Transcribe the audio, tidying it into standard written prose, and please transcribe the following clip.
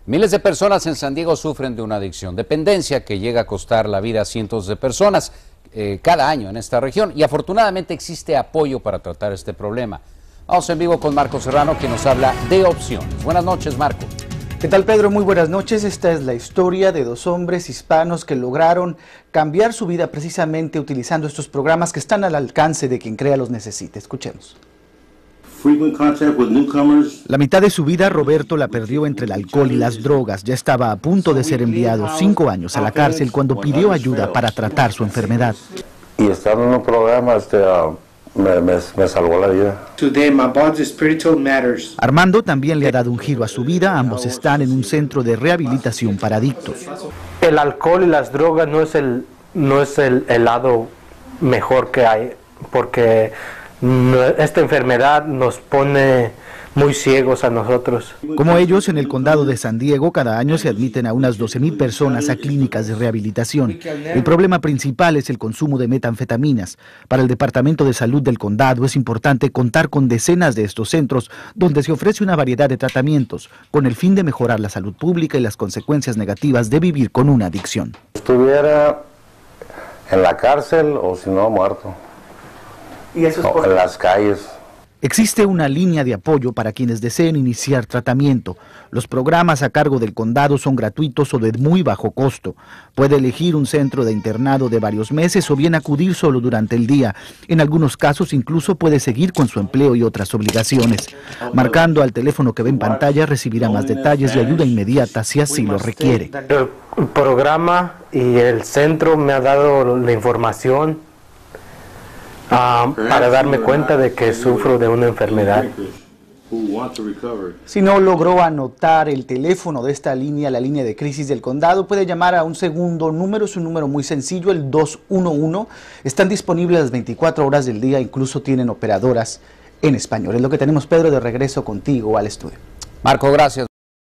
Miles de personas en San Diego sufren de una adicción, dependencia que llega a costar la vida a cientos de personas cada año en esta región, y afortunadamente existe apoyo para tratar este problema. Vamos en vivo con Marco Serrano, que nos habla de opciones. Buenas noches, Marco. ¿Qué tal, Pedro? Muy buenas noches. Esta es la historia de dos hombres hispanos que lograron cambiar su vida precisamente utilizando estos programas que están al alcance de quien crea los necesite. Escuchemos. La mitad de su vida Roberto la perdió entre el alcohol y las drogas. Ya estaba a punto de ser enviado 5 años a la cárcel cuando pidió ayuda para tratar su enfermedad. Y estando en un programa me salvó la vida. Armando también le ha dado un giro a su vida. Ambos están en un centro de rehabilitación para adictos. El alcohol y las drogas no es el lado mejor que hay, porque esta enfermedad nos pone muy ciegos a nosotros. Como ellos, en el condado de San Diego, cada año se admiten a unas 12,000 personas a clínicas de rehabilitación. El problema principal es el consumo de metanfetaminas. Para el Departamento de Salud del condado es importante contar con decenas de estos centros donde se ofrece una variedad de tratamientos con el fin de mejorar la salud pública y las consecuencias negativas de vivir con una adicción. Estuviera en la cárcel o si no muerto. ¿Y eso es en las calles? Existe una línea de apoyo para quienes deseen iniciar tratamiento. Los programas a cargo del condado son gratuitos o de muy bajo costo. Puede elegir un centro de internado de varios meses o bien acudir solo durante el día. En algunos casos incluso puede seguir con su empleo y otras obligaciones. Marcando al teléfono que ve en pantalla recibirá más detalles y ayuda inmediata si así lo requiere. El programa y el centro me ha dado la información para darme cuenta de que sufro de una enfermedad. Si no logró anotar el teléfono de esta línea, la línea de crisis del condado, puede llamar a un segundo número. Es un número muy sencillo, el 211. Están disponibles las 24 horas del día, incluso tienen operadoras en español. Es lo que tenemos, Pedro. De regreso contigo al estudio. Marco, gracias.